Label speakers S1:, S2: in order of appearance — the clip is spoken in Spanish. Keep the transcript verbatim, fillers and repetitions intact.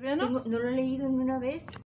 S1: ¿Todavía no?
S2: Tengo- no lo he leído en una vez.